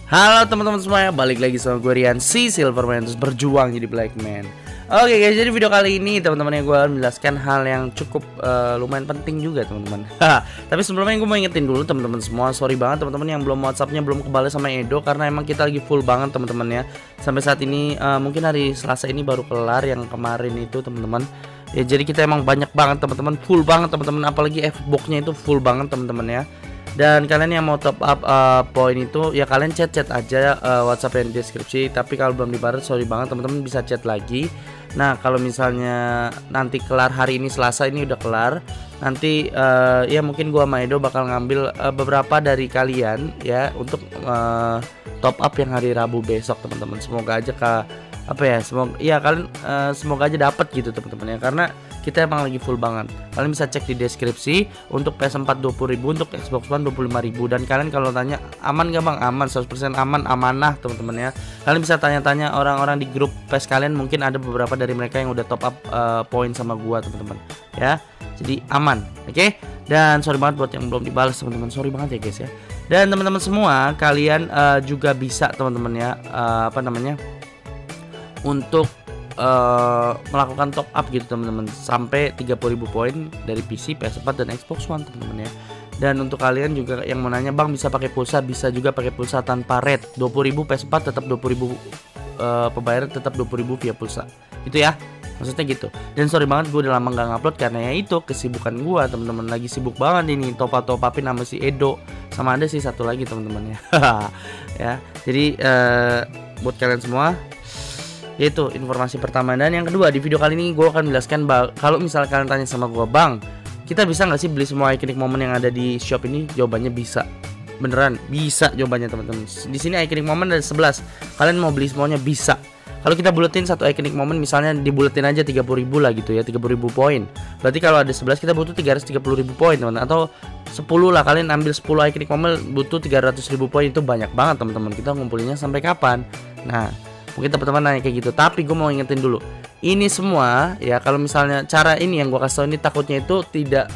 Halo teman-teman semuanya, balik lagi sama gue Rian, si Silverman, terus berjuang jadi Blackman. Oke guys, jadi video kali ini teman-teman yang gue akan menjelaskan hal yang cukup lumayan penting juga teman-teman. Tapi sebelumnya gue mau ingetin dulu teman-teman semua, sorry banget teman-teman yang belum WhatsAppnya belum kebales sama Edo, karena emang kita lagi full banget teman-teman ya. Sampai saat ini mungkin hari Selasa ini baru kelar, yang kemarin itu teman-teman. Ya jadi kita emang banyak banget teman-teman, full banget teman-teman, apalagi F-box-nya itu full banget teman-teman ya. Dan kalian yang mau top up poin itu ya kalian chat aja WhatsApp yang di deskripsi. Tapi kalau belum dibalas sorry banget teman-teman, bisa chat lagi. Nah kalau misalnya nanti kelar hari ini Selasa ini udah kelar, nanti ya mungkin gua sama Edo bakal ngambil beberapa dari kalian ya untuk top up yang hari Rabu besok teman-teman. Semoga aja kalian semoga aja dapat gitu teman-teman ya, karena kita emang lagi full banget. Kalian bisa cek di deskripsi untuk PS4 20.000, untuk Xbox One 25.000. Dan kalian kalau tanya aman gak bang? Aman, 100% aman, amanah teman-teman ya. Kalian bisa tanya-tanya orang-orang di grup PES kalian, mungkin ada beberapa dari mereka yang udah top up poin sama gua teman-teman ya. Jadi aman, oke? Dan sorry banget buat yang belum dibalas teman-teman, sorry banget ya guys ya. Dan teman-teman semua, kalian juga bisa teman-teman ya untuk melakukan top up gitu teman-teman sampai 30.000 poin dari PC, PS4 dan Xbox One teman-teman ya. Dan untuk kalian juga yang mau nanya bang bisa pakai pulsa, bisa juga pakai pulsa tanpa red. 20.000 PS4 tetap 20.000 pembayaran tetap 20.000 via pulsa. Itu ya. Maksudnya gitu. Dan sorry banget gue udah lama nggak ngupload karena ya itu kesibukan gue teman-teman, lagi sibuk banget ini top upin sama si Edo, sama ada sih satu lagi teman-teman ya. Ya. Jadi buat kalian semua yaitu informasi pertama. Dan yang kedua, di video kali ini gue akan menjelaskan kalau misalnya kalian tanya sama gue, bang kita bisa nggak sih beli semua iconic moment yang ada di shop ini? Jawabannya bisa, beneran bisa jawabannya teman-teman. Di sini iconic moment ada 11, kalian mau beli semuanya bisa. Kalau kita buletin satu iconic moment misalnya dibuletin aja 30.000 lah gitu ya, 30.000 poin. Berarti kalau ada 11 kita butuh 330.000 poin teman-teman, atau 10 lah, kalian ambil 10 iconic moment butuh 300.000 poin. Itu banyak banget teman-teman, kita ngumpulinnya sampai kapan? Nah mungkin teman-teman nanya kayak gitu, tapi gue mau ingetin dulu, ini semua ya kalau misalnya cara ini yang gue kasih tau ini takutnya itu tidak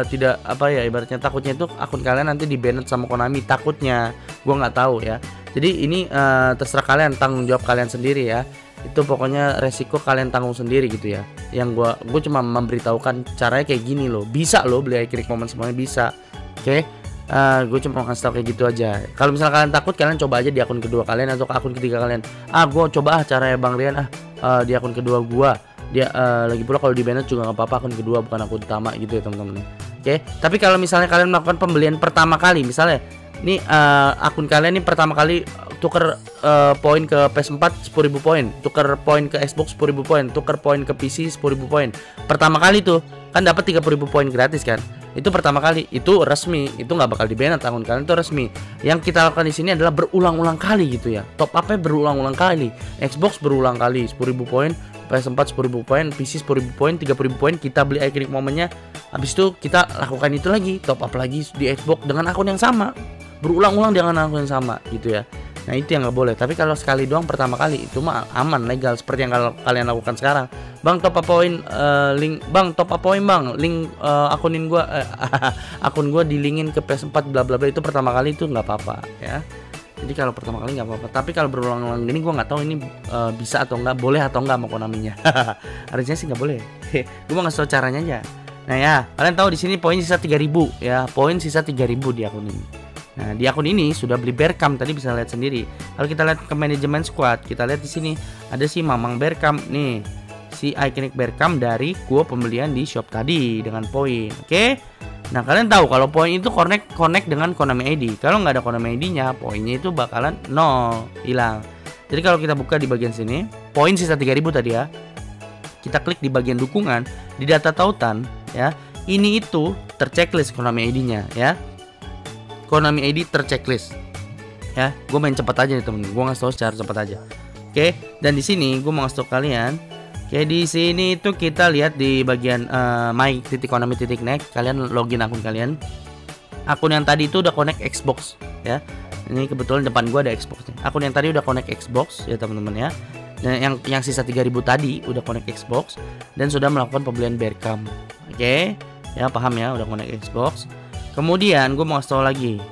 ibaratnya takutnya itu akun kalian nanti di banned sama Konami, takutnya, gue nggak tahu ya. Jadi ini terserah kalian, tanggung jawab kalian sendiri ya. Itu pokoknya resiko kalian tanggung sendiri gitu ya. Yang gue cuma memberitahukan caranya kayak gini loh, bisa loh beli iconic moment semuanya bisa, oke? Gue cuma mau kasih tau kayak gitu aja. Kalau misalnya kalian takut, kalian coba aja di akun kedua kalian atau ke akun ketiga kalian. Gue coba caranya Bang Rian di akun kedua gue. Dia lagi pula kalau di banned juga nggak apa-apa, akun kedua bukan akun utama gitu ya teman-teman. Oke. Tapi kalau misalnya kalian melakukan pembelian pertama kali, misalnya nih akun kalian nih pertama kali tuker poin ke PS4 10.000 poin, tuker poin ke Xbox 10.000 poin, tuker poin ke PC 10.000 poin. Pertama kali tuh kan dapat 30.000 poin gratis kan? Itu pertama kali, itu resmi, itu nggak bakal di-banned akun kalian, itu resmi. Yang kita lakukan di sini adalah berulang-ulang kali gitu ya. Top up-nya berulang-ulang kali. Xbox berulang kali 10.000 poin, PS4 10.000 poin, PC 10.000 poin, 30.000 poin, kita beli iconic momennya. Habis itu kita lakukan itu lagi, top up lagi di Xbox dengan akun yang sama. Berulang-ulang dengan akun yang sama gitu ya. Nah itu yang nggak boleh. Tapi kalau sekali doang pertama kali itu mah aman, legal, seperti yang kalian lakukan sekarang. Bang top up poin link, bang top up poin bang link akun gua dilingin ke PS4 bla bla bla, itu pertama kali itu nggak apa-apa ya. Jadi kalau pertama kali nggak apa-apa. Tapi kalau berulang-ulang gini gua nggak tahu ini bisa atau nggak, boleh atau nggak sama Konaminya. Harusnya sih nggak boleh. Gua mau ngasih tau caranya aja. Nah ya, kalian tahu di sini poin sisa 3.000 ya, poin sisa 3.000 di akun ini. Nah, di akun ini sudah beli Berkam, tadi bisa lihat sendiri. Kalau kita lihat ke manajemen squad, kita lihat di sini ada si Mamang Berkam nih. Si iconic Berkam dari gua pembelian di shop tadi dengan poin. Oke. Nah, kalian tahu kalau poin itu connect dengan Konami ID. Kalau nggak ada Konami ID-nya, poinnya itu bakalan 0, hilang. Jadi kalau kita buka di bagian sini, poin sisa 3.000 tadi ya. Kita klik di bagian dukungan, di data tautan ya. Ini itu terchecklist Konami ID-nya ya. Konami ID terchecklist ya. Gue main cepet aja nih temen, gue ngasih tau secara cepet aja. Oke. Dan di sini gue mau ngasih tau kalian. Oke, di sini itu kita lihat di bagian my.konami.net, kalian login akun kalian. Akun yang tadi itu udah connect Xbox ya. Ini kebetulan depan gue ada Xbox nih. Akun yang tadi udah connect Xbox ya teman-teman ya. Dan yang sisa 3.000 tadi udah connect Xbox dan sudah melakukan pembelian Berkam. Oke. Ya paham ya, udah connect Xbox. Kemudian gue mau ngasih tau lagi,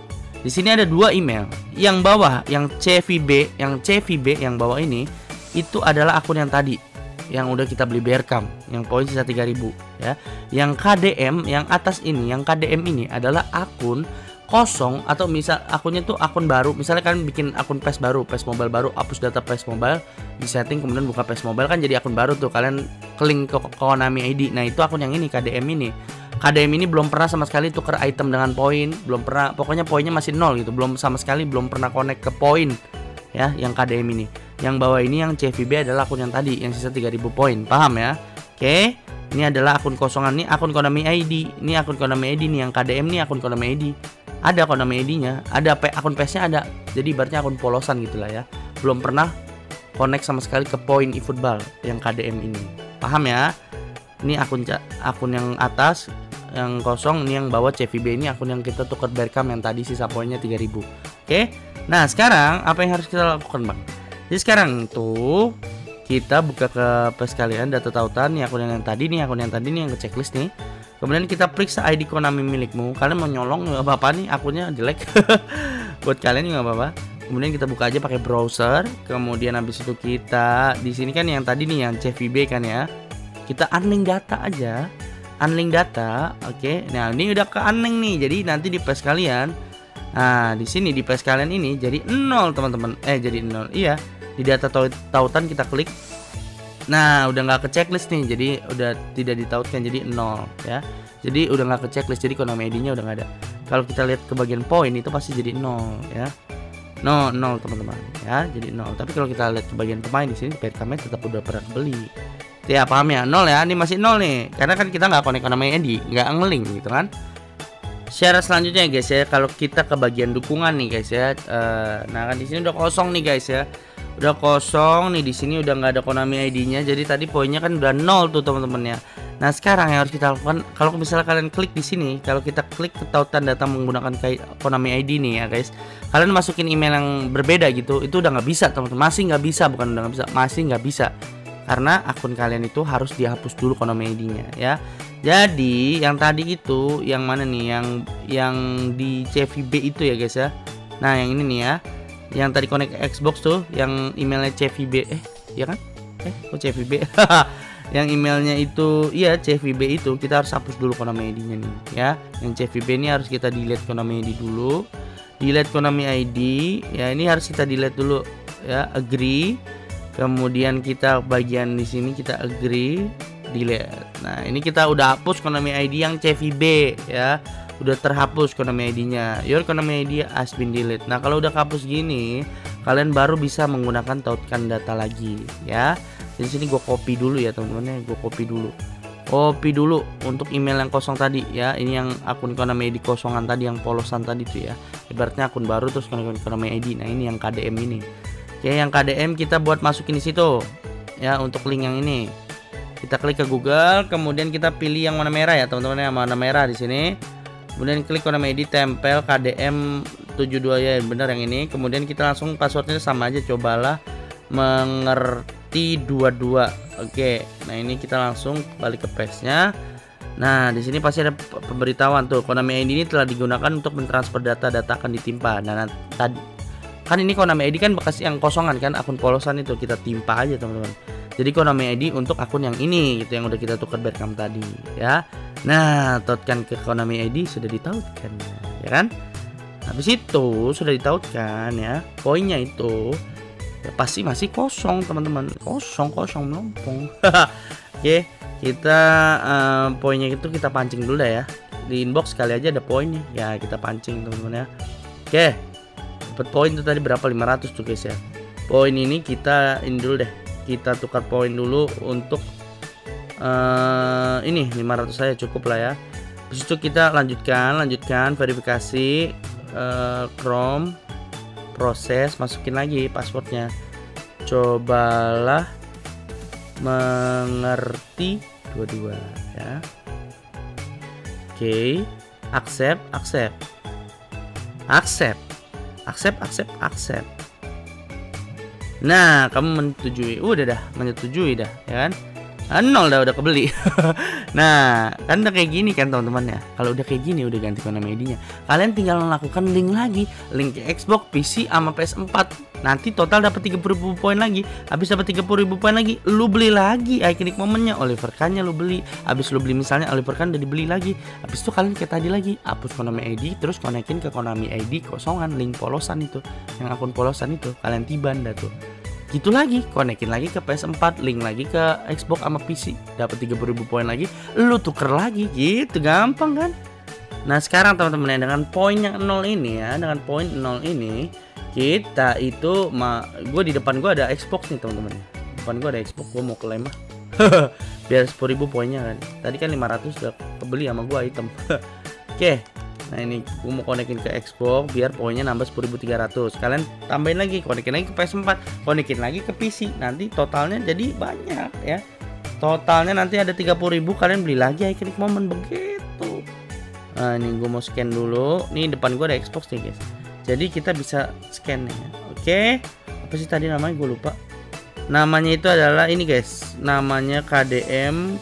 Di sini ada 2 email. Yang bawah, yang CVB yang bawah ini itu adalah akun yang tadi yang udah kita beli Berkam, yang poin sisa 3000 ya. Yang KDM yang atas ini, yang KDM ini adalah akun kosong, atau misal akunnya tuh akun baru. Misalnya kalian bikin akun PES baru, PES Mobile baru, hapus data PES Mobile, di setting kemudian buka PES Mobile, kan jadi akun baru tuh. Kalian klik ke Konami ID. Nah, itu akun yang ini KDM ini. KDM ini belum pernah sama sekali tuker item dengan poin, belum pernah, pokoknya poinnya masih 0 gitu, belum sama sekali belum pernah connect ke poin ya, yang KDM ini. Yang bawah ini yang CVB adalah akun yang tadi yang sisa 3000 poin. Paham ya? Oke. Ini adalah akun kosongan nih, akun Konami ID. Ini akun Konami ID nih, yang KDM nih akun Konami ID. Ada Konami ID-nya, ada akun PES-nya ada. Jadi ibaratnya akun polosan gitulah ya. Belum pernah connect sama sekali ke poin eFootball yang KDM ini. Paham ya? Ini akun yang atas yang kosong, ini yang bawah CVB, ini akun yang kita tukar Berkam yang tadi sisa poinnya 3000. Oke. Nah, sekarang apa yang harus kita lakukan, Bang? Jadi sekarang tuh kita buka ke PES kalian, data tautan, nih akun yang tadi nih, akun yang tadi nih, yang ke checklist nih. Kemudian kita periksa ID Konami milikmu. Kalian mau nyolong nggak apa-apa nih, akunnya jelek. Buat kalian nggak apa-apa. Kemudian kita buka aja pakai browser. Kemudian habis itu kita di sini kan yang tadi nih yang CVB kan ya. Kita unlink data aja. Unlink data. Oke. Nah, ini udah ke unlink nih. Jadi nanti di PES kalian, nah, di sini di PES kalian ini jadi 0, teman-teman. Jadi 0. Iya. Di data tautan kita klik. Nah, udah nggak ke checklist nih, jadi udah tidak ditautkan, jadi 0 ya. Jadi udah nggak ke checklist, jadi Konami ID-nya udah nggak ada. Kalau kita lihat ke bagian poin itu pasti jadi 0 ya. 0 teman-teman ya, jadi 0. Tapi kalau kita lihat ke bagian pemain di sini, Berkamnya tetap udah pernah beli. Ya, paham ya? 0 ya, ini masih 0 nih. Karena kan kita nggak connect Konami ID, nggak ngelink gitu kan. Syarat selanjutnya guys ya, kalau kita ke bagian dukungan nih guys ya. Nah, kan di sini udah kosong nih guys ya. Udah kosong nih, di sini udah nggak ada Konami ID-nya. Jadi tadi poinnya kan udah 0 tuh teman-teman ya. Nah, sekarang yang harus kita lakukan, kalau misalnya kalian klik di sini, kalau kita klik ke tautan data menggunakan Konami ID nih ya guys, kalian masukin email yang berbeda gitu, itu udah nggak bisa teman-teman. Masih nggak bisa, bukan udah nggak bisa, masih nggak bisa. Karena akun kalian itu harus dihapus dulu Konami ID-nya ya. Jadi yang tadi itu yang mana nih, yang di CVB itu ya guys ya. Nah, yang ini nih ya, yang tadi connect Xbox tuh, yang emailnya CVB, ya kan? CVB. Yang emailnya itu, iya CVB itu, kita harus hapus dulu Konami ID-nya nih ya. Yang CVB ini harus kita delete Konami ID dulu. Delete Konami ID, ya ini harus kita delete dulu ya, agree. Kemudian kita bagian di sini kita agree, delete. Nah, ini kita udah hapus Konami ID yang CVB ya. Udah terhapus Konami ID-nya. Your Konami ID has been delete. Nah, kalau udah kehapus gini, kalian baru bisa menggunakan tautkan data lagi ya. Di sini gue copy dulu ya teman-teman ya, gue copy dulu untuk email yang kosong tadi ya. Ini yang akun Konami ID kosongan tadi, yang polosan tadi tuh ya. Ibaratnya akun baru terus Konami ID. Nah, ini yang KDM ini. Oke, yang KDM kita buat masukin di situ ya, untuk link yang ini. Kita klik ke Google, kemudian kita pilih yang warna merah ya teman-teman ya, warna merah di sini. Kemudian klik Konami ID, tempel KDM 72 ya, benar yang ini. Kemudian kita langsung passwordnya sama aja, cobalah mengerti 22. Oke, nah ini kita langsung balik ke PES-nya. Nah, di sini pasti ada pemberitahuan tuh, Konami ID ini telah digunakan untuk mentransfer data akan ditimpa. Nah, tadi kan ini Konami ID kan bekas yang kosongan kan, akun polosan itu kita timpa aja teman-teman. Jadi Konami ID untuk akun yang ini gitu, yang udah kita tukar Berkam tadi ya. Nah, tautkan ke Konami ID sudah ditautkan ya kan. Habis itu sudah ditautkan ya, poinnya itu ya pasti masih kosong teman-teman, kosong melompong. Oke, kita poinnya itu kita pancing dulu dah ya. Di inbox kali aja ada poinnya ya, kita pancing teman-teman ya. Oke, dapat poin itu tadi berapa, 500 tuh guys ya. Poin ini kita ini dulu deh, kita tukar poin dulu untuk ini 500 saya cukup lah ya. Habis itu kita lanjutkan verifikasi Chrome, proses, masukin lagi passwordnya, cobalah mengerti 22 ya. Oke, accept. Nah, kamu menyetujui. Udah dah, menyetujui dah ya kan. Nol udah kebeli. Nah, kan udah kayak gini kan teman-teman ya. Kalau udah kayak gini udah ganti Konami ID-nya. Kalian tinggal melakukan link lagi, link ke Xbox, PC sama PS4. Nanti total dapat 30.000 poin lagi. Habis dapat 30.000 poin lagi, lu beli lagi iconic momennya. Oliver Kahn-nya lu beli. Habis lu beli misalnya Oliver Kahn udah dibeli lagi. Habis itu kalian kayak tadi lagi, hapus Konami ID terus konekin ke Konami ID kosongan link polosan itu. Yang akun polosan itu kalian tiban dah tuh. Gitu lagi, konekin lagi ke PS4, link lagi ke Xbox sama PC, dapat 30.000 poin lagi, lu tuker lagi, gitu gampang kan? Nah sekarang teman-teman ya, dengan poin yang 0 ini ya, dengan poin 0 ini kita itu, gue di depan gue ada Xbox nih teman-teman. Depan gue ada Xbox, gue mau klaim lah. Biar 10.000 poinnya kan. Tadi kan 500 udah kebeli sama gue item. Oke. Nah ini gue mau konekin ke Xbox biar poinnya nambah 10.300. Kalian tambahin lagi, konekin lagi ke PS4, konekin lagi ke PC. Nanti totalnya jadi banyak ya. Totalnya nanti ada 30.000, kalian beli lagi iconic moment begitu. Nah ini gue mau scan dulu. Nih depan gue ada Xbox nih guys. Jadi kita bisa scan nya. Oke. Apa sih tadi namanya gue lupa. Namanya itu adalah ini guys. Namanya KDM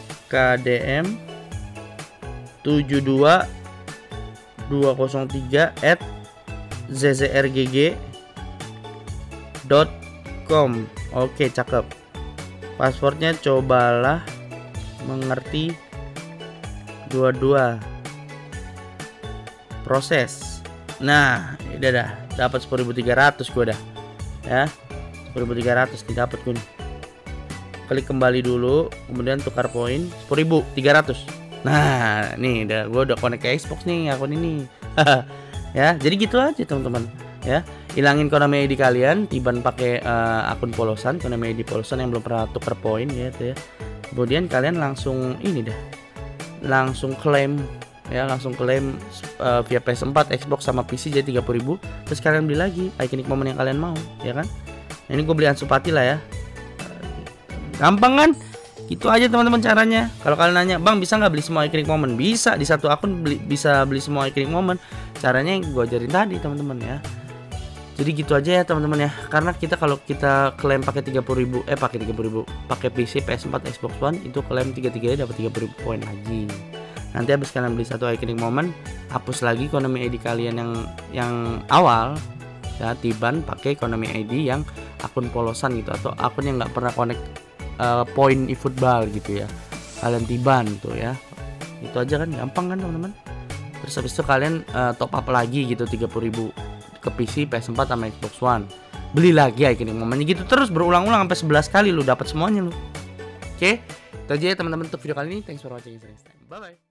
72 203@zzrgg.com. Oke, cakep. Passwordnya cobalah mengerti 22 proses. Nah, udah dah dapat 10.300 gue dah. Ya. 10.300 didapat gue nih. Klik kembali dulu, kemudian tukar poin 10.300. Nah, nih gue udah connect ke Xbox nih akun ini. Ya, jadi gitu aja teman-teman. Ya, hilangin Konami ID kalian, tiban pakai akun polosan, Konami ID polosan yang belum pernah tukar poin gitu ya. Kemudian kalian langsung ini dah. Langsung klaim ya, langsung klaim via PS4, Xbox sama PC jadi 30.000. Terus kalian beli lagi iconic moment yang kalian mau, ya kan? Nah, ini gue beli Ansu Fati lah ya. Gampang kan? Itu aja teman-teman caranya. Kalau kalian nanya, "Bang, bisa nggak beli semua iconic moment?" Bisa, di satu akun bisa beli semua iconic moment. Caranya yang gue ajarin tadi teman-teman ya. Jadi gitu aja ya teman-teman ya. Karena kita kalau kita klaim pakai 30.000 pakai PC, PS4, Xbox One itu klaim 3-3 dapat 30.000 poin lagi. Nanti habis kalian beli satu iconic moment, hapus lagi Konami ID kalian yang awal ya, tiban pakai Konami ID yang akun polosan gitu atau akun yang nggak pernah connect poin eFootball gitu ya, kalian tiban tuh ya. Itu aja kan, gampang kan teman-teman. Terus habis itu kalian top up lagi gitu 30.000 ke PC, PS4 sama Xbox One. Beli lagi iconic momennya gitu terus berulang-ulang sampai 11 kali lu dapat semuanya lu. Oke, itu aja ya teman-teman untuk video kali ini. Thanks for watching. Bye bye.